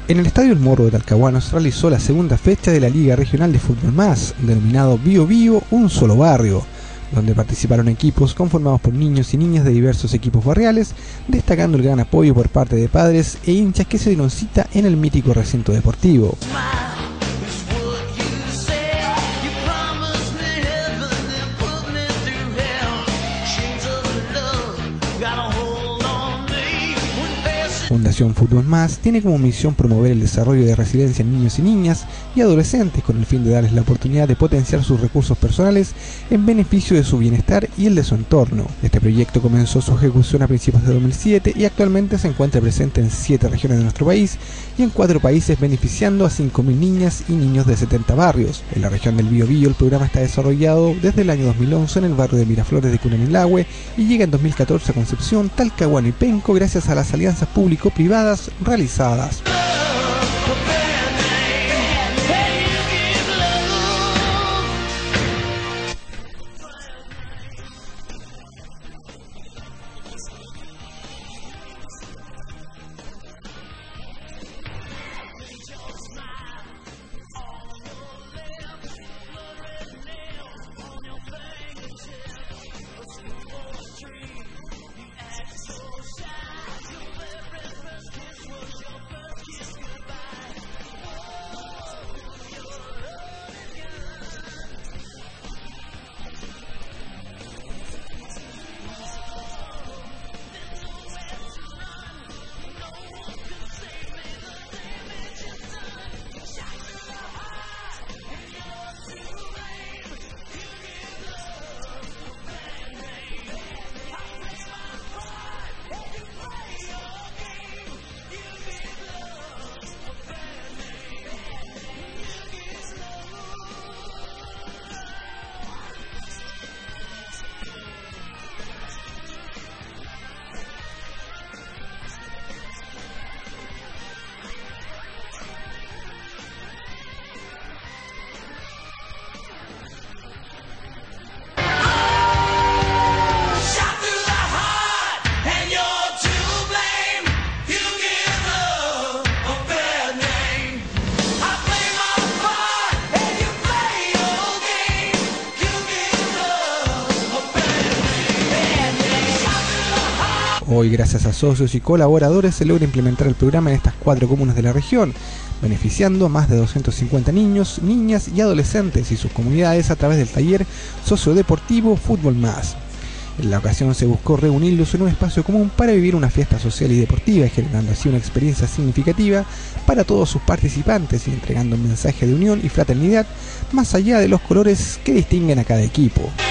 En el Estadio El Morro de Talcahuano se realizó la segunda fecha de la Liga Regional de Fútbol Más, denominado Bio Bio, un solo barrio, donde participaron equipos conformados por niños y niñas de diversos equipos barriales, destacando el gran apoyo por parte de padres e hinchas que se dieron cita en el mítico recinto deportivo. Fundación Fútbol Más tiene como misión promover el desarrollo de resiliencia en niños y niñas y adolescentes con el fin de darles la oportunidad de potenciar sus recursos personales en beneficio de su bienestar y el de su entorno. Este proyecto comenzó su ejecución a principios de 2007 y actualmente se encuentra presente en 7 regiones de nuestro país y en 4 países, beneficiando a 5.000 niñas y niños de 70 barrios. En la región del Biobío el programa está desarrollado desde el año 2011 en el barrio de Miraflores de Cunanilahue y llega en 2014 a Concepción, Talcahuano y Penco gracias a las alianzas público-privadas realizadas. Hoy, gracias a socios y colaboradores, se logra implementar el programa en estas 4 comunas de la región, beneficiando a más de 250 niños, niñas y adolescentes y sus comunidades a través del taller sociodeportivo Fútbol Más. En la ocasión se buscó reunirlos en un espacio común para vivir una fiesta social y deportiva, generando así una experiencia significativa para todos sus participantes y entregando un mensaje de unión y fraternidad más allá de los colores que distinguen a cada equipo.